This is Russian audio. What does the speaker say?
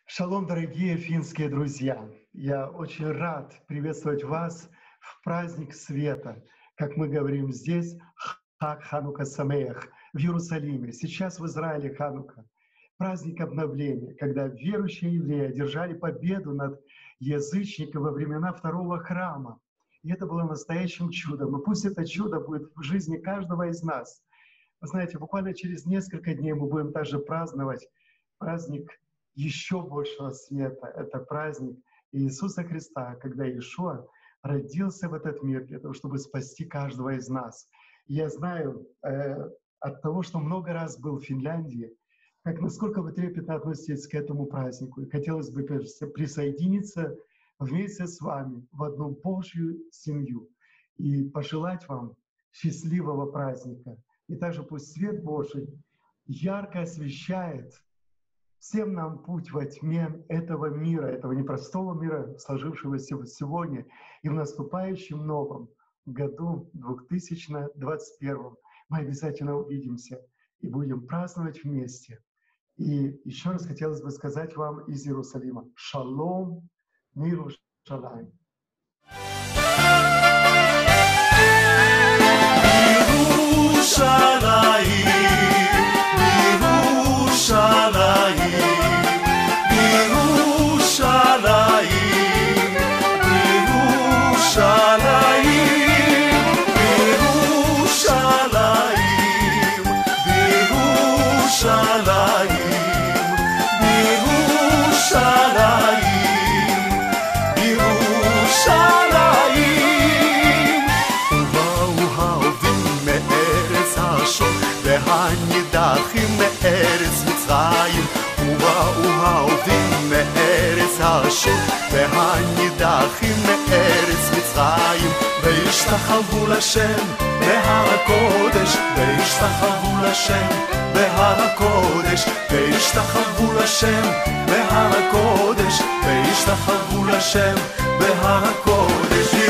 Шалом, дорогие финские друзья! Я очень рад приветствовать вас в праздник света, как мы говорим здесь, Хаг Ханука Самеах, в Иерусалиме. Сейчас в Израиле Ханука. Праздник обновления, когда верующие евреи одержали победу над язычниками во времена второго храма. И это было настоящим чудом. И пусть это чудо будет в жизни каждого из нас. Вы знаете, буквально через несколько дней мы будем также праздновать праздник еще большего света. Это праздник Иисуса Христа, когда Иешуа родился в этот мир для того, чтобы спасти каждого из нас. И я знаю от того, что много раз был в Финляндии, как насколько вы трепетно относитесь к этому празднику. И хотелось бы присоединиться вместе с вами в одну Божью семью и пожелать вам счастливого праздника. И также пусть свет Божий ярко освещает всем нам путь во тьме этого мира, этого непростого мира, сложившегося сегодня и в наступающем новом году 2021. Мы обязательно увидимся и будем праздновать вместе. И еще раз хотелось бы сказать вам из Иерусалима: Шалом, мир в Иерусалиме. הנידחים מארץ מצרים ובאו העובדים מארץ אשור והנידחים מארץ מצרים והשתחוו לשם בהר הקודש והשתחוו לשם בהר הקודש והשתחוו לשם בהר הקודש והשתחוו לשם בהר הקודש